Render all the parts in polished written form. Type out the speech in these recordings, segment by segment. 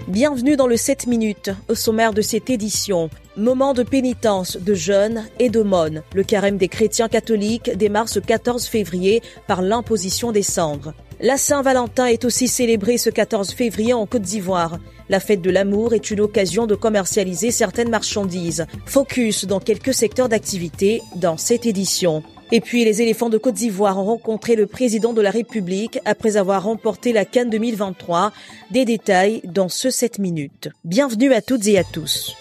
Bienvenue dans le 7 minutes, au sommaire de cette édition. Moment de pénitence, de jeûne et d'aumône. Le carême des chrétiens catholiques démarre ce 14 février par l'imposition des cendres. La Saint-Valentin est aussi célébrée ce 14 février en Côte d'Ivoire. La fête de l'amour est une occasion de commercialiser certaines marchandises. Focus dans quelques secteurs d'activité dans cette édition. Et puis, les éléphants de Côte d'Ivoire ont rencontré le président de la République après avoir remporté la CAN 2023. Des détails dans ce 7 minutes. Bienvenue à toutes et à tous.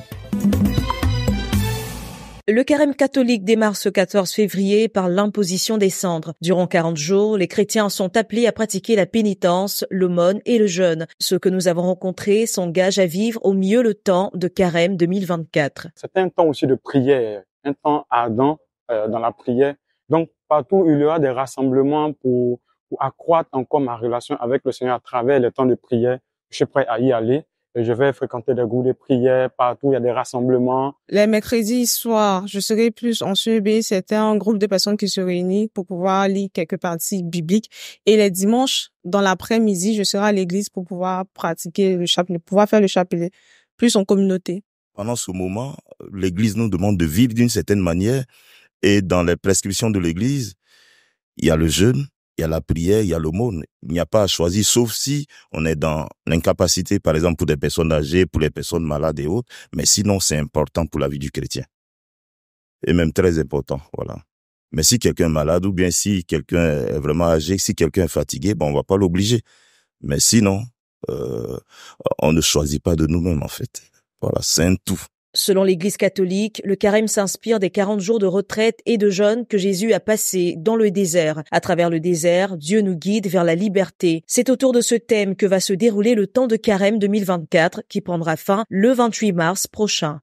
Le carême catholique démarre ce 14 février par l'imposition des cendres. Durant 40 jours, les chrétiens sont appelés à pratiquer la pénitence, l'aumône et le jeûne. Ceux que nous avons rencontrés s'engagent à vivre au mieux le temps de carême 2024. C'est un temps aussi de prière, un temps ardent dans la prière. Donc, partout, il y aura des rassemblements pour accroître encore ma relation avec le Seigneur à travers les temps de prière. Je suis prêt à y aller. Et je vais fréquenter des groupes de prière. Partout, il y a des rassemblements. Les mercredis soirs, je serai plus en CEB. C'est un groupe de personnes qui se réunissent pour pouvoir lire quelques parties bibliques. Et les dimanches, dans l'après-midi, je serai à l'église pour pouvoir pratiquer le chapelet, pouvoir faire le chapelet, plus en communauté. Pendant ce moment, l'église nous demande de vivre d'une certaine manière. Et dans les prescriptions de l'église, il y a le jeûne, il y a la prière, il y a l'aumône. Il n'y a pas à choisir, sauf si on est dans l'incapacité, par exemple, pour des personnes âgées, pour les personnes malades et autres. Mais sinon, c'est important pour la vie du chrétien. Et même très important, voilà. Mais si quelqu'un est malade ou bien si quelqu'un est vraiment âgé, si quelqu'un est fatigué, on va pas l'obliger. Mais sinon, on ne choisit pas de nous-mêmes, en fait. Voilà, c'est un tout. Selon l'Église catholique, le carême s'inspire des 40 jours de retraite et de jeûne que Jésus a passés dans le désert. À travers le désert, Dieu nous guide vers la liberté. C'est autour de ce thème que va se dérouler le temps de carême 2024 qui prendra fin le 28 mars prochain.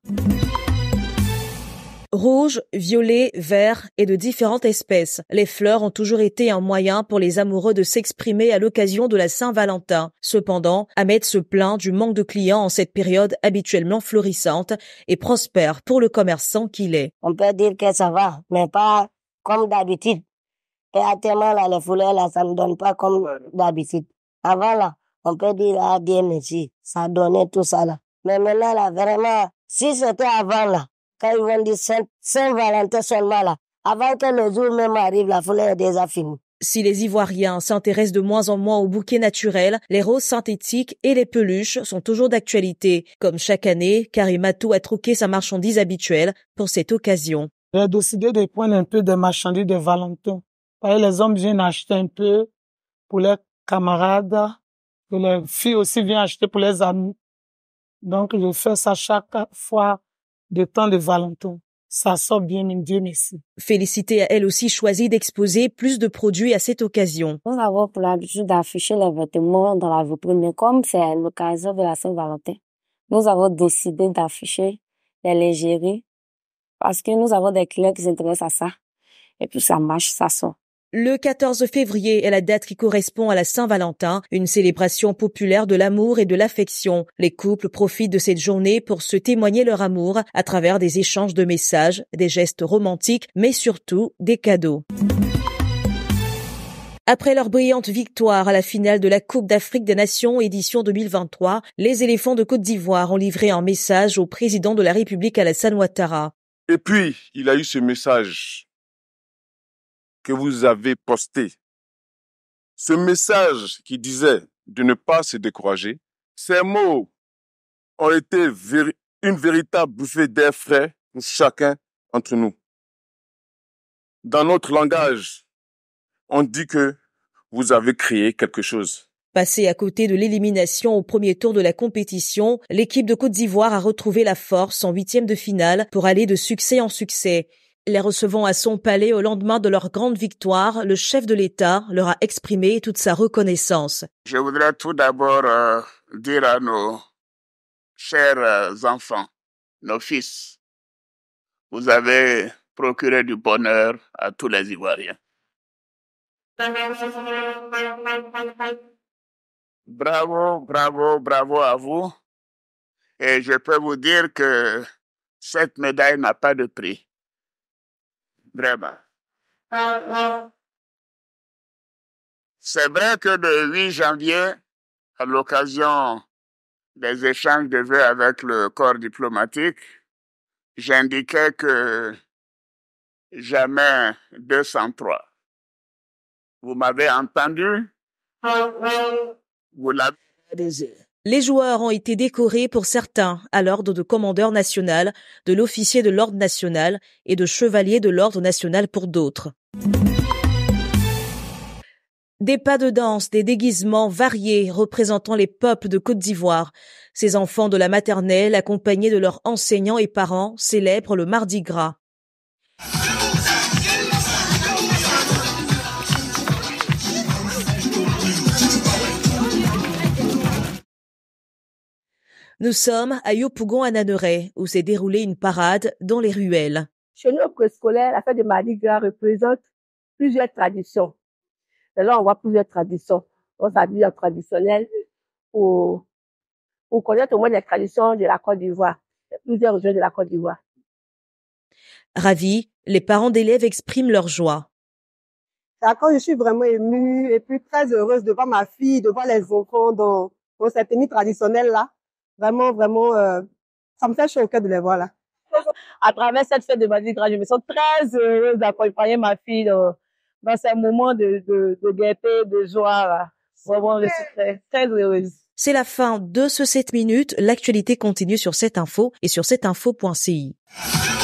Rouge, violet, vert et de différentes espèces. Les fleurs ont toujours été un moyen pour les amoureux de s'exprimer à l'occasion de la Saint-Valentin. Cependant, Ahmed se plaint du manque de clients en cette période habituellement florissante et prospère pour le commerçant qu'il est. On peut dire que ça va, mais pas comme d'habitude. Et actuellement, là, les fleurs, là, ça ne donne pas comme d'habitude. Avant, là, on peut dire, ah, Dieu merci, ça donnait tout ça, là. Mais maintenant, là, vraiment, si c'était avant, là, quand ils vont dire Saint-Valentin seulement là, avant que le jour même arrive, la fleur est déjà finie. Si les Ivoiriens s'intéressent de moins en moins aux bouquets naturels, les roses synthétiques et les peluches sont toujours d'actualité. Comme chaque année, Karim Matou a troqué sa marchandise habituelle pour cette occasion. J'ai décidé de prendre un peu de marchandises de Valentin. Les hommes viennent acheter un peu pour leurs camarades, et les filles aussi viennent acheter pour les amis. Donc, je fais ça chaque fois de temps de Valentin. Ça sort bien, Dieu merci. Félicité a elle aussi choisi d'exposer plus de produits à cette occasion. Nous avons pour l'habitude d'afficher les vêtements dans la vitrine, mais comme c'est l'occasion de la Saint-Valentin, nous avons décidé d'afficher les lingeries parce que nous avons des clients qui s'intéressent à ça. Et puis ça marche, ça sort. Le 14 février est la date qui correspond à la Saint-Valentin, une célébration populaire de l'amour et de l'affection. Les couples profitent de cette journée pour se témoigner leur amour à travers des échanges de messages, des gestes romantiques, mais surtout des cadeaux. Après leur brillante victoire à la finale de la Coupe d'Afrique des Nations édition 2023, les éléphants de Côte d'Ivoire ont livré un message au président de la République Alassane Ouattara. Et puis, il a eu ce message que vous avez posté. Ce message qui disait de ne pas se décourager, ces mots ont été une véritable bouffée d'air frais pour chacun d'entre nous. Dans notre langage, on dit que vous avez créé quelque chose. Passé à côté de l'élimination au premier tour de la compétition, l'équipe de Côte d'Ivoire a retrouvé la force en huitième de finale pour aller de succès en succès. Les recevant à son palais au lendemain de leur grande victoire, le chef de l'État leur a exprimé toute sa reconnaissance. Je voudrais tout d'abord dire à nos chers enfants, nos fils, vous avez procuré du bonheur à tous les Ivoiriens. Bravo, bravo, bravo à vous. Et je peux vous dire que cette médaille n'a pas de prix. Vraiment. C'est vrai que le 8 janvier, à l'occasion des échanges de vœux avec le corps diplomatique, j'indiquais que jamais 203. Vous m'avez entendu? Vous l'avez dit. Les joueurs ont été décorés pour certains à l'ordre de commandeur national, de l'officier de l'ordre national et de chevalier de l'ordre national pour d'autres. Des pas de danse, des déguisements variés représentant les peuples de Côte d'Ivoire. Ces enfants de la maternelle, accompagnés de leurs enseignants et parents, célèbrent le Mardi Gras. Nous sommes à Yopougon-Ananéré, où s'est déroulée une parade dans les ruelles. Chez nous, au préscolaire, la fête de Mardi Gras représente plusieurs traditions. Et là, on voit plusieurs traditions. On s'habille en traditionnel pour connaître au moins les traditions de la Côte d'Ivoire. Il y a plusieurs régions de la Côte d'Ivoire. Ravis, les parents d'élèves expriment leur joie. Quand je suis vraiment émue et puis très heureuse de voir ma fille, de voir les enfants dans cette tenue traditionnelle-là. Vraiment, ça me fait chaud au cœur de les voir là. À travers cette fête de Mardi Gras, je me sens très heureuse d'accompagner ma fille dans ces moments de gaieté, de joie. Là. Vraiment, je suis très, très heureuse. C'est la fin de ce 7 minutes. L'actualité continue sur cette info et sur cetteinfo.ci.